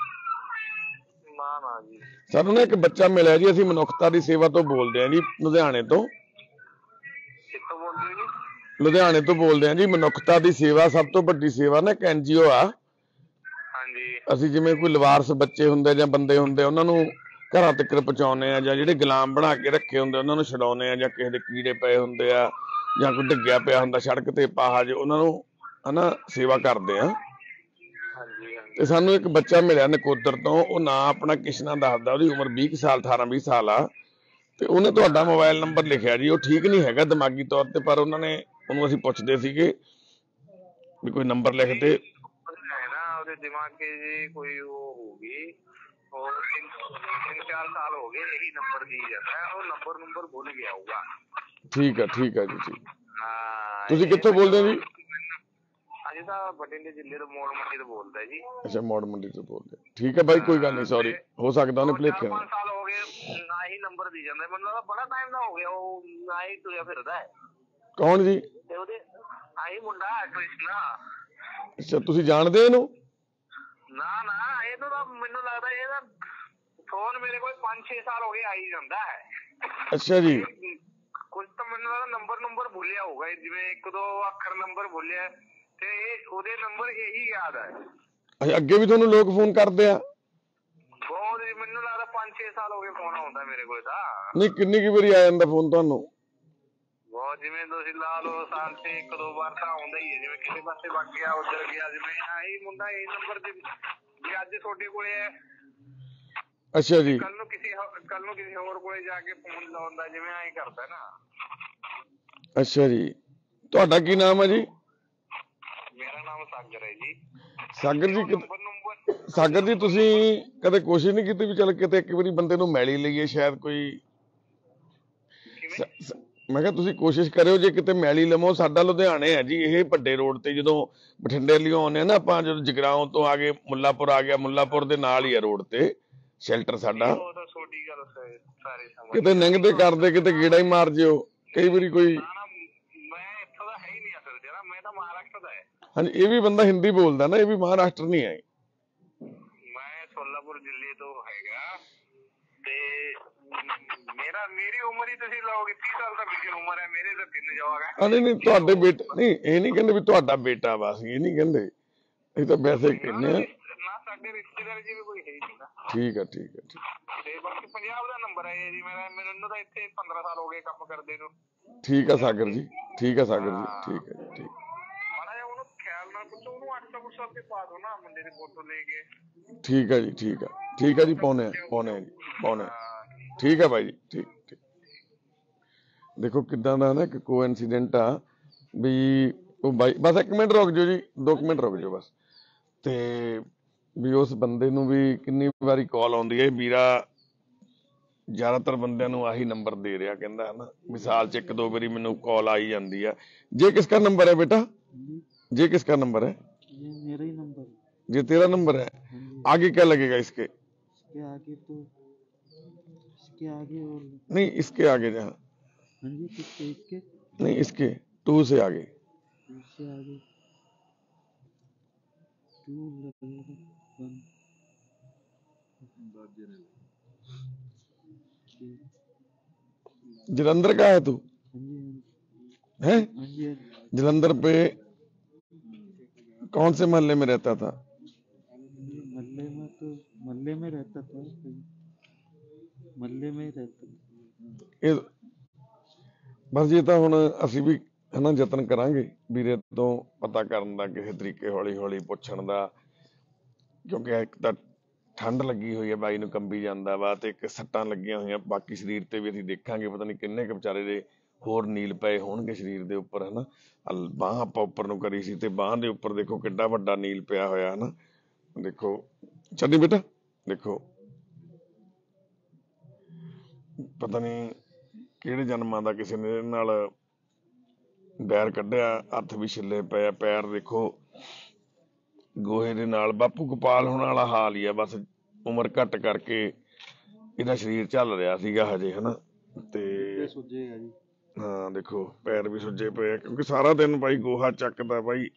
ना ना जी। ਸਾਨੂੰ ਨਾ ਇੱਕ ਬੱਚਾ ਮਿਲਿਆ ਜੀ, ਅਸੀਂ ਮਨੁੱਖਤਾ ਦੀ ਸੇਵਾ ਤੋਂ ਬੋਲਦੇ ਹਾਂ ਜੀ, ਲੁਧਿਆਣੇ ਤੋਂ। कितो बोल रहे हो जी? ਲੁਧਿਆਣੇ ਤੋਂ ਬੋਲਦੇ ਹਾਂ ਜੀ। ਮਨੁੱਖਤਾ ਦੀ ਸੇਵਾ ਸਭ ਤੋਂ ਵੱਡੀ ਸੇਵਾ ਨਾ, ਇੱਕ ਐਨਜੀਓ ਆ। हाँ जी। ਅਸੀਂ ਜਿਵੇਂ ਕੋਈ ਲਵਾਰਸ ਬੱਚੇ ਹੁੰਦੇ ਜਾਂ ਬੰਦੇ ਹੁੰਦੇ, ਉਹਨਾਂ ਨੂੰ ਘਰਾਂ ਤੱਕ ਪਹੁੰਚਾਉਂਦੇ ਆ, ਜਾਂ ਜਿਹੜੇ ਗੁਲਾਮ ਬਣਾ ਕੇ ਰੱਖੇ ਹੁੰਦੇ ਉਹਨਾਂ ਨੂੰ ਛਡਾਉਂਦੇ ਆ, ਜਾਂ ਕਿਸੇ ਦੇ ਕੀੜੇ ਪਏ ਹੁੰਦੇ ਆ, ਜਾਂ ਕੋਈ ਡਿੱਗਿਆ ਪਿਆ ਹੁੰਦਾ ਸੜਕ ਤੇ ਪਾਹਾਜ, ਉਹਨਾਂ ਨੂੰ ਹਨਾ ਸੇਵਾ ਕਰਦੇ ਆ। हाँ जी हाँ ਤੇ ਸਾਨੂੰ ਇੱਕ ਬੱਚਾ ਮਿਲਿਆ ਨਕੋਦਰ ਤੋਂ, ਉਹ ਨਾਂ ਆਪਣਾ ਕਿਸ਼ਨਾ ਦੱਸਦਾ, ਉਹਦੀ ਉਮਰ ਵੀਹ ਕੁ ਸਾਲ, ਅਠਾਰਾਂ ਵੀਹ ਸਾਲ ਆ। ਤੇ ਉਹਨੇ ਤੁਹਾਡਾ ਮੋਬਾਈਲ ਨੰਬਰ ਲਿਖਿਆ ਜੀ। ਉਹ ਠੀਕ ਨਹੀਂ ਹੈਗਾ ਦਿਮਾਗੀ ਤੌਰ ਤੇ, ਪਰ ਉਹਨਾਂ ਨੇ, ਉਹਨੂੰ ਅਸੀਂ ਪੁੱਛਦੇ ਸੀਗੇ ਵੀ ਕੋਈ ਨੰबर ਲਿਖ ਦੇ। है ना ਉਹਦੇ दिमाग के जी कोई वो होगी और तीन तीन चार साल हो गए यही नंबर दी जाता है और नंबर नंबर भूल गया होगा। ਠੀਕ ਆ, ਠੀਕ ਆ ਜੀ, ਠੀਕ। हाँ ਤੁਸੀਂ ये ਕਿੱਥੋਂ ਬੋਲਦੇ ਹੋ ਜੀ? अजी तो बठिंडे जिले ਤੋਂ ਮੋੜ ਮੰਡੀ ਤੋਂ ਬੋਲਦਾ ਜੀ। ਅੱਛਾ, ਮੋੜ ਮੰਡੀ ਤੋਂ ਬੋਲਦੇ। ਠੀਕ ਹੈ ਬਾਈ, ਕੋਈ ਗੱਲ ਨਹੀਂ, ਸੌਰੀ, ਹੋ ਸਕਦਾ ਉਹਨੇ और ਭੁਲੇਖੇ चार ਨਾਲ। पांच साल हो गए ना ही नंबर दी ਜਾਂਦਾ ਮੈਨੂੰ ਲੱਗਦਾ ਬੜਾ ਟਾਈਮ ਦਾ ਹੋ ਗਿਆ ਉਹ ਨਾ ਹੀ ਤੁਰਿਆ ਫਿਰਦਾ ਹੈ ਕੌਣ ਜੀ? ਤੇ ਉਹਦੇ ਆਹੀ ਮੁੰਡਾ ਕ੍ਰਿਸ਼ਨਾ। ਅੱਛਾ, ਤੁਸੀਂ ਜਾਣਦੇ ਇਹਨੂੰ? ਨਾ ਨਾ ਇਹ ਤਾਂ ਮੈਨੂੰ ਲੱਗਦਾ ਇਹ ਤਾਂ ਫੋਨ ਮੇਰੇ ਕੋਲ ਪੰਜ ਛੇ ਸਾਲ ਹੋ ਗਏ ਆਈ ਜਾਂਦਾ ਹੈ। ਅੱਛਾ ਜੀ। ਕੁਝ ਤਾਂ ਮੈਨੂੰ ਲੱਗਦਾ ਨੰਬਰ ਨੰਬਰ ਭੁੱਲਿਆ ਹੋਊਗਾ ਜਿਵੇਂ ਇੱਕ ਦੋ ਅੱਖਰ ਨੰਬਰ ਭੁੱਲਿਆ ਤੇ ਇਹ ਉਹਦੇ ਨੰਬਰ ਇਹੀ ਯਾਦ ਹੈ। ਅੱਛਾ, ਅੱਗੇ ਵੀ ਤੁਹਾਨੂੰ ਲੋਕ ਫੋਨ ਕਰਦੇ ਆ? ਬਹੁਤ ਮੈਨੂੰ ਲੱਗਦਾ ਪੰਜ ਛੇ ਸਾਲ ਹੋ ਗਏ ਫੋਨ ਆਉਂਦਾ ਮੇਰੇ ਕੋਲ ਤਾਂ। ਨਹੀਂ, ਕਿੰਨੀ ਕੁ ਵਾਰੀ ਆ ਜਾਂਦਾ ਫੋਨ ਤੁਹਾਨੂੰ? ਬਹੁਤ ਜਿਵੇਂ ਤੁਸੀਂ ਲਾ ਲਓ ਸਾਲ ਤੇ ਇੱਕ ਦੋ ਵਾਰ ਤਾਂ ਆਉਂਦਾ ਹੀ ਹੈ, ਜਿਵੇਂ ਕਿਸੇ ਪਾਸੇ ਵਗ ਗਿਆ ਉੱਧਰ ਗਿਆ, ਜਿਵੇਂ ਆਹੀ ਮੁੰਡਾ ਇਹ ਨੰਬਰ ਤੇ ਵੀ ਅੱਜ ਤੁਹਾਡੇ ਕੋਲੇ ਹੈ, ਅੱਛਾ ਜੀ। ਕੱਲ ਨੂੰ ਕਿਸੇ ਕੱਲ ਨੂੰ ਕਿਸੇ ਹੋਰ ਕੋਲੇ ਜਾ ਕੇ ਫੋਨ ਲਾਉਂਦਾ, ਜਿਵੇਂ ਐਂ ਕਰਦਾ ਨਾ। ਅੱਛਾ ਜੀ, ਤੁਹਾਡਾ ਕੀ ਨਾਮ ਹੈ ਜੀ? ਮੇਰਾ ਨਾਮ ਸਾਗਰ ਹੈ ਜੀ। ਸਾਗਰ ਜੀ, ਨੰਬਰ ਨੰਬਰ ਸਾਗਰ ਜੀ ਤੁਸੀਂ ਕਦੇ ਕੋਸ਼ਿਸ਼ ਨਹੀਂ ਕੀਤੀ ਵੀ ਚੱਲ ਕਿਤੇ ਇੱਕ ਵਾਰੀ ਬੰਦੇ ਨੂੰ ਮਿਲ ਹੀ ਲਈਏ, ਸ਼ਾਇਦ ਕੋਈ ਸ- ਸ- ਮੈਂ ਕਿਹਾ ਤੁਸੀਂ ਕੋਸ਼ਿਸ਼ ਕਰਿਓ ਜੇ ਕਿਤੇ ਮਿਲ ਹੀ ਲਵੋ। ਸਾਡਾ ਲੁਧਿਆਣੇ ਹੈ ਜੀ ਇਹ, ਵੱਡੇ ਰੋਡ ਤੇ ਜਦੋਂ ਬਠਿੰਡੇ ਲਿਓ ਆਉਂਦੇ ਆ ਨਾ ਆਪਾਂ, ਜਦੋਂ ਜਗਰਾਉਂ ਤੋਂ ਆ ਗਏ ਮੁੱਲਾਪੁਰ ਆ ਗਿਆ, ਮੁੱਲਾਪੁਰ ਦੇ ਨਾਲ ਹੀ ਆ ਰੋਡ ਤੇ ਸ਼ੈਲਟਰ ਸਾਡਾ। ਉਹ ਤਾਂ ਛੋਟੀ ਗੱਲ ਸ- ਸਾਰੇ ਸਮਝ ਕਿਤੇ ਲੰਘਦੇ ਕਰਦੇ ਕਿਤੇ ਗੇੜਾ ਹੀ ਮਾਰ ਜਿਓ ਕਈ ਵਾਰੀ ਕੋਈ। ਨਾ ਨਾ, ਮੈਂ ਇੱਥੋਂ ਦਾ ਹੈ ਹੀ ਨਹੀਂ ਅਸਲ ਚ ਨਾ, ਮੈਂ ਤਾਂ ਮਹਾਰਾਸ਼ਟਰ ਦਾ ਹੈ। ਹਾਂਜੀ, ਇਹ ਵੀ ਬੰਦਾ ਹਿੰਦੀ ਬੋਲਦਾ ਨਾ, ਇਹ ਵੀ ਮਹਾਰਾਸ਼ਟਰ ਨਹੀਂ ਹੈ। ਮੈਂ ਸੋਲਾਪੁਰ ਜ਼ਿਲ੍ਹੇ ਤੋਂ ਹੈਗਾ ਤੇ ਮੇਰਾ ਮੇਰੀ ਉਮਰ ਹੀ ਤੁਸੀਂ ਲਾਓਗੇ ਤੀਹ ਸਾਲ ਦਾ ਵਿਜਨ ਉਮਰ ਹੈ, ਮੇਰੇ ਤਾਂ ਤਿੰਨ ਜਵਾਕ ਹੈ। ਆ ਨਹੀਂ ਨਹੀਂ, ਤੁਹਾਡੇ ਬੇਟੇ ਨਹੀਂ, ਇਹ ਨਹੀਂ ਕਹਿੰਦੇ ਵੀ ਤੁਹਾਡਾ ਬੇਟਾ ਬਸ, ਇਹ ਨਹੀਂ ਕਹਿੰਦੇ, ਇਹ ਤਾਂ ਵੈਸੇ ਹੀ ਕਹਿੰਦੇ ਆ। ਨਾ ਸਾਡੇ ਰਿਸ਼ਤੇਦਾਰ ਜੀ ਵੀ ਕੋਈ ਹੈ ਹੀ ਨਹੀਂ ਨਾ। ਠੀਕ ਹੈ ਠੀਕ ਹੈ ਠੀਕ ਤੇ ਬਾਕੀ ਪੰਜਾਬ ਦਾ ਨੰਬਰ ਹੈ ਜੀ ਮੇਰਾ, ਮੈਨੂੰ ਤਾਂ ਇੱਥੇ ਪੰਦਰਾਂ ਸਾਲ ਹੋ ਗਏ ਕੰਮ ਕਰਦੇ ਨੂੰ। ਠੀਕ ਹੈ ਸਾਗਰ ਜੀ, ਠੀਕ ਹੈ ਸਾਗਰ ਜੀ, ਠੀਕ ਹੈ ਜੀ, ਠੀਕ। ਮਾੜਾ ਜਿਹਾ ਉਹਨੂੰ ਖਿਆਲ ਨਾਲ ਪੁੱਛੋ, ਉਹਨੂੰ ਅੱਠ ਸੌ WhatsApp ਤੇ ਪਾ ਦਿਓ ਨਾ ਮੁੰਡੇ ਦੀ ਫੋਟੋ ਲੈ ਕੇ। ਠੀਕ ਹੈ ਜੀ, ਠੀਕ ਹੈ ਠੀਕ ਹੈ ਜੀ, ਪਾਉਣੇ ਆ ਪਾਉਣੇ ਆ ਜੀ, ਪਾਉਣੇ ਆ। ਠੀਕ ਹੈ ਬਾਈ ਜੀ, ਠੀਕ ਠੀਕ। ਦੇਖੋ ਕਿੱਦਾਂ ਦਾ ਨਾ ਇੱਕ ਕੋਇਨਸੀਡੈਂਟ ਆ ਵੀ ਉਹ ਬਾਈ, ਬਸ ਇੱਕ ਮਿੰਟ ਰੁਕ ਜਾਓ ਜੀ, ਦੋ ਕੁ ਮਿੰਟ ਰੁਕ ਜਾਓ ਬਸ। ਤੇ ਵੀ ਉਸ ਬੰਦੇ ਨੂੰ ਵੀ ਕਿੰਨੀ ਵਾਰੀ ਕਾਲ ਆਉਂਦੀ ਹੈ, ਵੀਰਾ ਜ਼ਿਆਦਾਤਰ ਬੰਦਿਆਂ ਨੂੰ ਆਹੀ ਨੰਬਰ ਦੇ ਰਿਹਾ, ਕਹਿੰਦਾ ਹਨਾ ਵੀ ਸਾਲ ਚ ਇੱਕ ਦੋ ਵਾਰੀ ਮੈਨੂੰ ਕਾਲ ਆਈ ਜਾਂਦੀ ਆ। ये किसका नंबर है बेटा? ये किसका नंबर है? ये मेरा ही नंबर है। ये तेरा नंबर है। आगे क्या लगेगा इसके? इसके आगे तो इसके आगे और नहीं, इसके आगे जहाँ, हाँ जी, किसके इसके नहीं इसके टू से आगे। इससे आगे टू लगेगा वन। जलंधर का है तू? हाँ जी है? हाँ जी हाँ जी। जलंधर पे कौन से मोहल्ले में रहता था? ये मल्ले में तो मल्ले में रहता था, मल्ले में ही रहता था। ਇਹ ਬਸ ਇਹ ਤਾਂ ਹੁਣ ਅਸੀਂ ਵੀ ਹਨਾ ਯਤਨ ਕਰਾਂਗੇ ਵੀਰੇ ਤੋਂ ਪਤਾ ਕਰਨ ਦਾ, ਕਿਸੇ ਤਰੀਕੇ ਹੌਲੀ ਹੌਲੀ ਪੁੱਛਣ ਦਾ, ਕਿਉਂਕਿ ਇੱਕ ਤਾਂ ਠੰਡ ਲੱਗੀ ਹੋਈ ਹੈ, ਬਾਈ ਨੂੰ ਕੰਬੀ ਜਾਂਦਾ ਵਾ, ਤੇ ਇੱਕ ਸੱਟਾਂ ਲੱਗੀਆਂ ਹੋਈਆਂ ਬਾਕੀ ਸਰੀਰ ਤੇ ਵੀ। ਅਸੀਂ ਦੇਖਾਂਗੇ ਪਤਾ ਨਹੀਂ ਕਿੰਨੇ ਕੁ ਵਿਚਾਰੇ ਦੇ ਹੋਰ ਨੀਲ ਪਏ ਹੋਣਗੇ ਸਰੀਰ ਦੇ ਉੱਪਰ ਹਨਾ। ਬਾਂਹ ਆਪਾਂ ਉੱਪਰ ਨੂੰ ਕਰੀ ਸੀ ਤੇ ਬਾਂਹ ਦੇ ਉੱਪਰ ਦੇਖੋ ਕਿੱਡਾ ਵੱਡਾ ਨੀਲ ਪਿਆ ਹੋਇਆ ਹਨਾ। ਦੇਖੋ ਛੱਡੀ ਬੇਟਾ, ਦੇਖੋ ਪਤਾ ਨਹੀਂ ਕਿਹੜੇ ਜਨਮਾਂ ਦਾ ਕਿਸੇ ਨੇ ਇਹਦੇ ਨਾਲ ਬੈਰ ਕੱਢਿਆ। ਹੱਥ ਵੀ ਛਿੱਲੇ ਪਏ ਆ, ਪੈਰ ਦੇਖੋ ਗੋਹੇ ਦੇ ਨਾਲ। ਬਾਪੂ ਗੋਪਾਲ ਹੋਣ ਵਾਲਾ ਹਾਲ ਹੀ ਆ, ਬਸ ਉਮਰ ਘੱਟ ਕਰਕੇ ਇਹਦਾ ਸਰੀਰ ਝੱਲ ਰਿਹਾ ਸੀਗਾ ਹਜੇ ਹਨਾ। ਤੇ ਸੁੱਜੇਗਾ ਜੀ। ਹਾਂ ਦੇਖੋ ਪੈਰ ਵੀ ਸੁੱਜੇ ਪਏ ਆ, ਕਿਉਂਕਿ ਸਾਰਾ ਦਿਨ ਬਾਈ ਗੋਹਾ ਚੱਕਦਾ ਬਾਈ।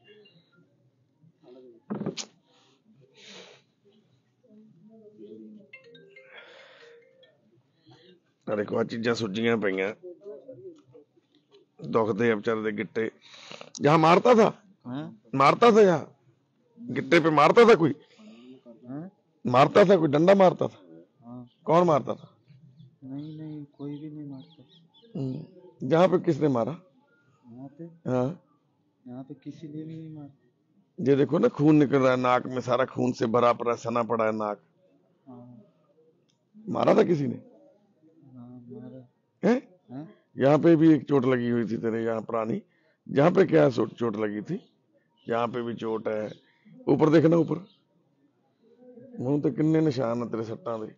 ਆ ਦੇਖੋ ਆ ਚੀਜ਼ਾਂ ਸੁੱਜੀਆਂ ਪਈਆਂ, ਦੁਖਦੇ ਆ ਵਿਚਾਰੇ ਦੇ ਗਿੱਟੇ। ਜਹਾਂ ਮਾਰਤਾ ਥਾ हाँ मारता था, यहाँ गिट्टे पे मारता था कोई? हाँ मारता था कोई? डंडा मारता था? हाँ। कौन मारता था? नहीं नहीं, कोई भी नहीं मारता। हम्म, जहाँ पे किसने मारा? यहाँ पे हाँ, यहाँ पे किसी ने भी नहीं मारा। ये देखो ना खून निकल रहा है नाक में, सारा खून से भरा पड़ा है, सना पड़ा है नाक। हाँ मारा था किसी ने? हाँ मारा। है? हाँ यहाँ पे भी एक चोट लगी हुई थी तेरे यहाँ पुरानी। यहाँ पे क्या चोट चोट लगी थी? यहाँ पे भी चोट है। ऊपर देखना, ऊपर मुंह तो किन्ने निशान है तेरे सट्टां दे।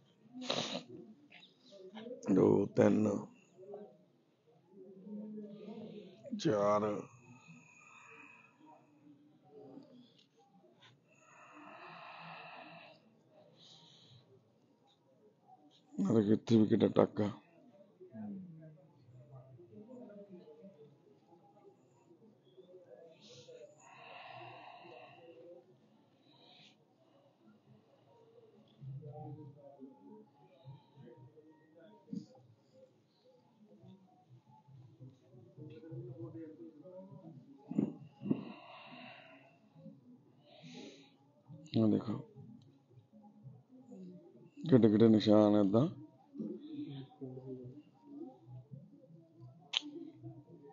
दो तीन चार अरे कितने भी कितना टाका। ਆ ਦੇਖੋ ਕਿੱਡੇ ਕਿੱਡੇ ਨਿਸ਼ਾਨ ਏਦਾਂ।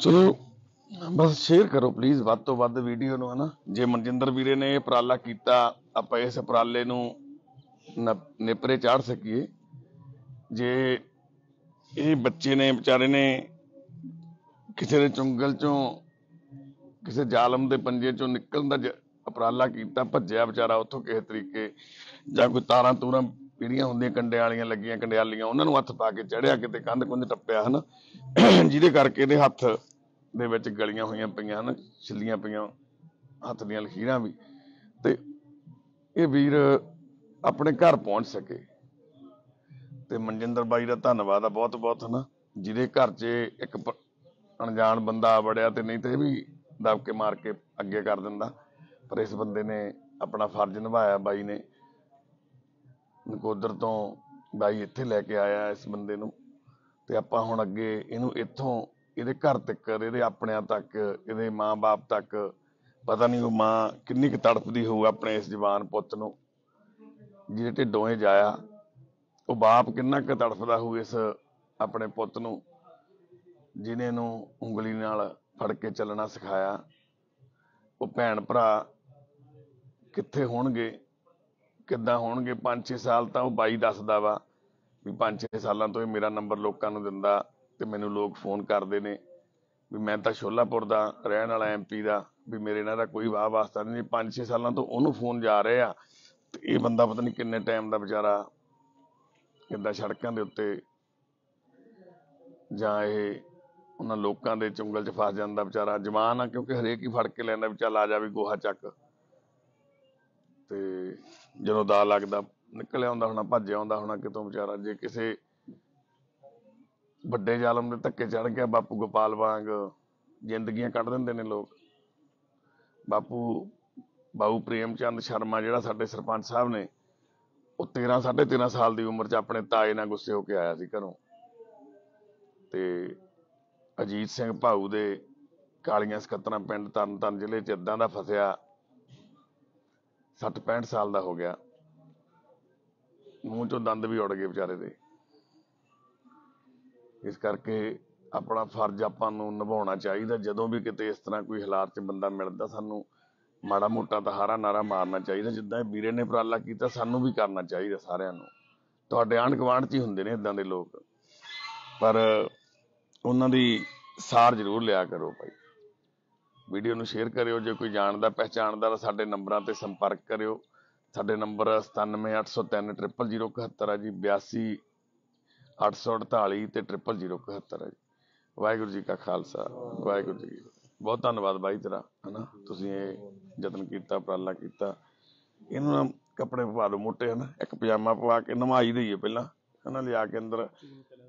ਚਲੋ ਬਸ ਸ਼ੇਅਰ ਕਰੋ ਪਲੀਜ਼ ਵੱਧ ਤੋਂ ਵੱਧ ਵੀਡੀਓ ਨੂੰ, ਹਨਾ। ਜੇ ਮਨਜਿੰਦਰ ਵੀਰੇ ਨੇ ਇਹ ਉਪਰਾਲਾ ਕੀਤਾ, ਆਪਾਂ ਇਸ ਉਪਰਾਲੇ ਨੂੰ ਨ- ਨੇਪਰੇ ਚਾੜ ਸਕੀਏ। ਜੇ ਇਹ ਬੱਚੇ ਨੇ ਵਿਚਾਰੇ ਨੇ ਕਿਸੇ ਦੇ ਚੁੰਗਲ ਚੋਂ, ਕਿਸੇ ਜ਼ਾਲਮ ਦੇ ਪੰਜੇ ਚੋਂ ਨਿਕਲਣ ਦਾ ਜ- ਉਪਰਾਲਾ ਕੀਤਾ, ਭੱਜਿਆ ਵਿਚਾਰਾ ਉੱਥੋਂ ਕਿਸੇ ਤਰੀਕੇ, ਜਾਂ ਕੋਈ ਤਾਰਾਂ ਤੂਰਾਂ ਜਿਹੜੀਆਂ ਹੁੰਦੀਆਂ ਕੰਡਿਆਂ ਵਾਲੀਆਂ ਲੱਗੀਆਂ, ਕੰਡਿਆਲੀਆਂ, ਉਹਨਾਂ ਨੂੰ ਹੱਥ ਪਾ ਕੇ ਚੜਿਆ, ਕਿਤੇ ਕੰਧ ਕੁੰਧ ਟੱਪਿਆ, ਹਨਾ, ਜਿਹਦੇ ਕਰਕੇ ਇਹਦੇ ਹੱਥ ਦੇ ਵਿੱਚ ਗਲੀਆਂ ਹੋਈਆਂ ਪਈਆਂ ਹਨ, ਛਿੱਲੀਆਂ ਪਈਆਂ ਹੱਥ ਦੀਆਂ ਲਕੀਰਾਂ ਵੀ, ਤੇ ਇਹ ਵੀਰ ਆਪਣੇ ਘਰ ਪਹੁੰਚ ਸਕੇ। ਤੇ ਮਨਜਿੰਦਰ ਬਾਈ ਦਾ ਧੰਨਵਾਦ ਆ ਬਹੁਤ ਬਹੁਤ, ਹਨਾ, ਜਿਹਦੇ ਘਰ 'ਚ ਇੱਕ ਪ- ਅਣਜਾਣ ਬੰਦਾ ਆ ਵੜਿਆ, ਤੇ ਨਹੀਂ ਤੇ ਇਹ ਵੀ ਦਬ ਕੇ ਮਾਰ ਕੇ ਅੱਗੇ ਕਰ ਦਿੰਦਾ। ਪਰ ਇਸ ਬੰਦੇ ਨੇ ਆਪਣਾ ਫਰਜ਼ ਨਿਭਾਇਆ। ਬਾਈ ਨੇ ਨਕੋਦਰ ਤੋਂ ਬਾਈ ਇੱਥੇ ਲੈ ਕੇ ਆਇਆ ਇਸ ਬੰਦੇ ਨੂੰ, ਤੇ ਆਪਾਂ ਹੁਣ ਅੱਗੇ ਇਹਨੂੰ ਇੱਥੋਂ ਇਹਦੇ ਘਰ ਤੱਕ, ਇਹਦੇ ਆਪਣਿਆਂ ਤੱਕ, ਇਹਦੇ ਮਾਂ-ਬਾਪ ਤੱਕ, ਪਤਾ ਨਹੀਂ ਉਹ ਮਾਂ ਕਿੰਨੀ ਕੁ ਤੜਫਦੀ ਹੋਊ ਆਪਣੇ ਇਸ ਜਵਾਨ ਪੁੱਤ ਨੂੰ ਜਿਹਦੇ ਢਿੱਡੋਂ ਇਹ ਜਾਇਆ, ਉਹ ਬਾਪ ਕਿੰਨਾ ਕੁ ਤੜਫਦਾ ਹੋਊ ਇਸ ਆਪਣੇ ਪੁੱਤ ਨੂੰ ਜਿਹਨੇ ਨੂੰ ਉਂਗਲੀ ਨਾਲ ਫੜ ਕੇ ਚੱਲਣਾ ਸਿਖਾਇਆ। ਉਹ ਭੈਣ ਭਰਾ ਕਿੱਥੇ ਹੋਣਗੇ, ਕਿੱਦਾਂ ਹੋਣਗੇ? ਪੰਜ ਛੇ ਸਾਲ ਤਾਂ ਉਹ ਬਾਈ ਦੱਸਦਾ ਵਾ ਵੀ ਪੰਜ ਛੇ ਸਾਲਾਂ ਤੋਂ ਇਹ ਮੇਰਾ ਨੰਬਰ ਲੋਕਾਂ ਨੂੰ ਦਿੰਦਾ, ਤੇ ਮੈਨੂੰ ਲੋਕ ਫੋਨ ਕਰਦੇ ਨੇ ਵੀ ਮੈਂ ਤਾਂ ਸ਼ੋਲਾਪੁਰ ਦਾ ਰਹਿਣ ਵਾਲਾ, ਐਮ ਪੀ ਦਾ, ਵੀ ਮੇਰੇ ਨਾਲ ਦਾ ਕੋਈ ਵਾਹ ਵਾਸਤਾ ਨਹੀਂ। ਪੰਜ ਛੇ ਸਾਲਾਂ ਤੋਂ ਉਹਨੂੰ ਫੋਨ ਜਾ ਰਹੇ ਆ, ਤੇ ਇਹ ਬੰਦਾ ਪਤਾ ਨਹੀਂ ਕਿੰਨੇ ਟਾਈਮ ਦਾ ਵਿਚਾਰਾ ਕਿੱਦਾਂ ਸੜਕਾਂ ਦੇ ਉੱਤੇ, ਜਾਂ ਇਹ ਉਹਨਾਂ ਲੋਕਾਂ ਦੇ ਚੁੰਗਲ 'ਚ ਫਸ ਜਾਂਦਾ ਵਿਚਾਰਾ। ਜਵਾਨ ਆ ਕਿਉਂਕਿ ਹਰੇਕ ਹੀ ਫੜ ਕੇ ਲੈਂਦਾ ਵੀ ਚੱਲ ਆ ਜਾ ਵੀ ਗੋਹਾ ਚੱਕ, ਤੇ ਜਦੋਂ ਦਾ ਲੱਗਦਾ ਨਿਕਲ ਆਉਂਦਾ ਹੋਣਾ, ਭੱਜ ਆਉਂਦਾ ਹੋਣਾ ਕਿਤੋਂ ਵਿਚਾਰਾ। ਜੇ ਕਿਸੇ ਵੱਡੇ ਜ਼ਾਲਮ ਦੇ ਧੱਕੇ ਚੜ ਗਿਆ, ਬਾਪੂ ਗੋਪਾਲ ਵਾਂਗ ਜ਼ਿੰਦਗੀਆਂ ਕੱਢ ਦਿੰਦੇ ਨੇ ਲੋਕ। ਬਾਪੂ ਬਾਊ ਪ੍ਰੇਮ ਚੰਦ ਸ਼ਰਮਾ ਜਿਹੜਾ ਸਾਡੇ ਸਰਪੰਚ ਸਾਹਿਬ ਨੇ, ਉਹ ਤੇਰਾਂ ਸਾਢੇ ਤੇਰਾਂ ਸਾਲ ਦੀ ਉਮਰ 'ਚ ਆਪਣੇ ਤਾਏ ਨਾਲ ਗੁੱਸੇ ਹੋ ਕੇ ਆਇਆ ਸੀ ਘਰੋਂ। ਤੇ ਅਜੀਤ ਸਿੰਘ ਭਾਊ ਦੇ ਕਾਲੀਆਂ ਸਕੱਤਰਾਂ ਪਿੰਡ ਤਰਨ ਤਾਰਨ ਜ਼ਿਲ੍ਹੇ 'ਚ ਏਦਾਂ ਦਾ ਫਸਿਆ, ਸੱਠ ਪੈਂਹਠ ਸਾਲ ਦਾ ਹੋ ਗਿਆ, ਮੂੰਹ ਚੋਂ ਦੰਦ ਵੀ ਉੜ ਗਏ ਵਿਚਾਰੇ ਦੇ। ਇਸ ਕਰਕੇ ਆਪਣਾ ਫਰਜ਼ ਆਪਾਂ ਨੂੰ ਨਿਭਾਉਣਾ ਚਾਹੀਦਾ। ਜਦੋਂ ਵੀ ਕਿਤੇ ਇਸ ਤਰ੍ਹਾਂ ਕੋਈ ਹਾਲਾਤ 'ਚ ਬੰਦਾ ਮਿਲਦਾ, ਸਾਨੂੰ ਮਾੜਾ ਮੋਟਾ ਤਾਂ ਹਾਰਾ ਨਾਰਾ ਮਾਰਨਾ ਚਾਹੀਦਾ। ਜਿੱਦਾਂ ਇਹ ਵੀਰੇ ਨੇ ਉਪਰਾਲਾ ਕੀਤਾ, ਸਾਨੂੰ ਵੀ ਕਰਨਾ ਚਾਹੀਦਾ ਸਾਰਿਆਂ ਨੂੰ। ਤੁਹਾਡੇ ਆਂਢ ਗੁਆਂਢ 'ਚ ਹੀ ਹੁੰਦੇ ਨੇ ਏਦਾਂ ਦੇ ਲੋਕ, ਪਰ ਉਹਨਾਂ ਦੀ ਸਾਰ ਜ਼ਰੂਰ ਲਿਆ ਕਰੋ ਭਾਈ। ਵੀਡੀਓ ਨੂੰ ਸ਼ੇਅਰ ਕਰਿਓ। ਜੇ ਕੋਈ ਜਾਣਦਾ ਪਹਿਚਾਣਦਾ ਤਾਂ ਸਾਡੇ ਨੰਬਰਾਂ ਤੇ ਸੰਪਰਕ ਕਰਿਓ। ਸਾਡੇ ਨੰਬਰ ਸਤਾਨਵੇਂ ਅੱਠ ਸੌ ਤਿੰਨ ਟ੍ਰਿਪਲ ਜ਼ੀਰੋ ਇਕਹੱਤਰ ਹੈ ਜੀ, ਬਿਆਸੀ ਅੱਠ ਸੌ ਅੜਤਾਲੀ ਤੇ ਟ੍ਰਿਪਲ ਜ਼ੀਰੋ ਇਕਹੱਤਰ ਹੈ ਜੀ। ਵਾਹਿਗੁਰੂ ਜੀ ਕਾ ਖਾਲਸਾ, ਵਾਹਿਗੁਰੂ ਜੀ ਕੀ ਫਤਿਹ। ਬਹੁਤ ਧੰਨਵਾਦ ਬਾਈ ਤੇਰਾ, ਹਨਾ, ਤੁਸੀਂ ਇਹ ਯਤਨ ਕੀਤਾ, ਉਪਰਾਲਾ ਕੀਤਾ। ਇਹਨੂੰ ਨਾ ਕੱਪੜੇ ਪਵਾ ਲਓ ਮੋਟੇ, ਹਨਾ, ਇੱਕ ਪਜਾਮਾ ਪਵਾ ਕੇ ਨਵਾਈ ਦੇਈਏ ਪਹਿਲਾਂ, ਹਨਾ, ਲਿਆ ਕੇ ਅੰਦਰ